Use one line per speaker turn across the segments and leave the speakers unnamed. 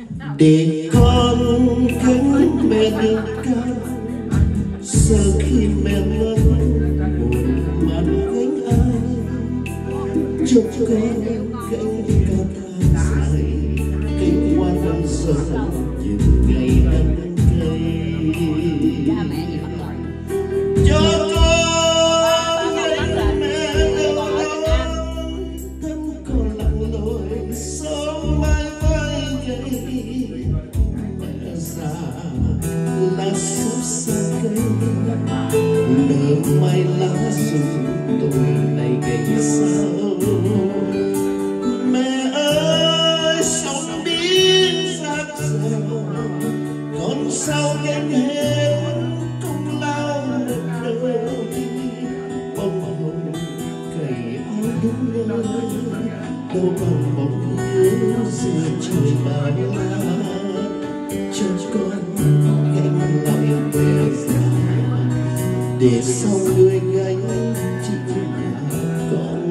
để con cánh mẹ được cao. Giờ khi mẹ mất buồn màn gánh ai, cho con gánh cả tháng dài, cánh hoa năm xuân những ngày đắng cay. Cho con gánh mẹ đâu đó, thân còn lặng lội sớm mai vai gầy. Mẹ già là sắp xa cây, nở mai lá rụng tuổi này gầy sao. Mẹ ơi sống biết giác giàu, con sao gánh hết công lao một đời. Bông hồng cày áo đúng nơi, đâu còn bóng nhớ giữa trời bao la. Cho con gánh lại về già, để sau người gánh chỉ là con.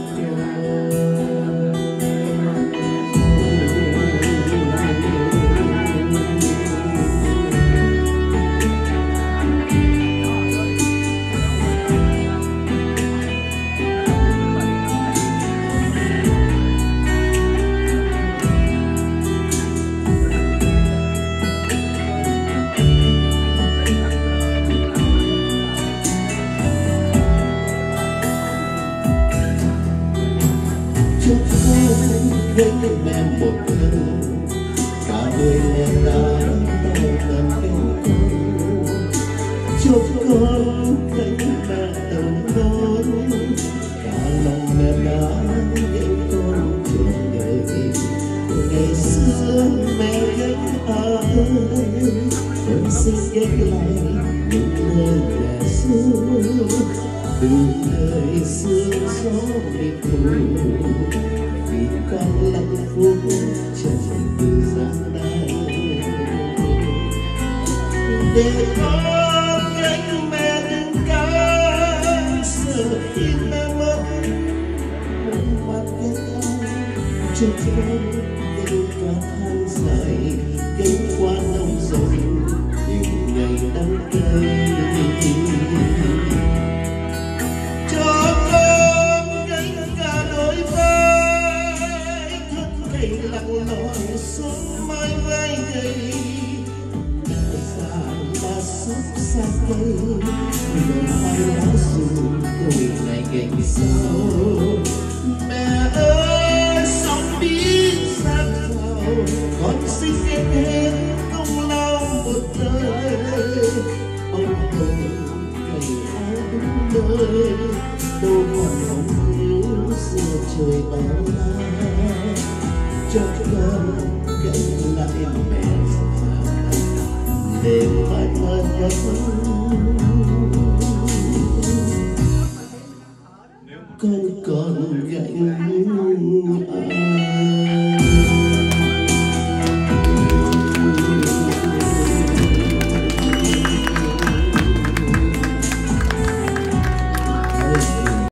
Cho con gánh mẹ một lần, cả đời mẹ đã đau đớn bên con. Cho con gánh mẹ đầu đón, cả lòng mẹ đã gánh con trường đời. Ngày xưa mẹ gánh ai, con xin gánh lại những lời mẹ xưa. Từ đời xưa gió bị thổi, vì con lặng phút chẳng từ gian đây. Để con gánh mẹ đừng cao, sợ khi mẹ mất một mặt ghét ai. Cho con gánh cả tháng dài, gánh qua nóng rồi những ngày đắng cay. Lặng lội sớm mai vai gầy, mẹ già là sắp xa cây, nở mai lá rụng tuổi này gầy sao. Mẹ ơi sống biết giác giàu, con xin gánh hết công lao một đời. Ông hồng cày áo đúng nơi, đâu còn bóng hiếu giữa trời bao la. Cho con gánh lại mẹ già, để mai mơ nhớ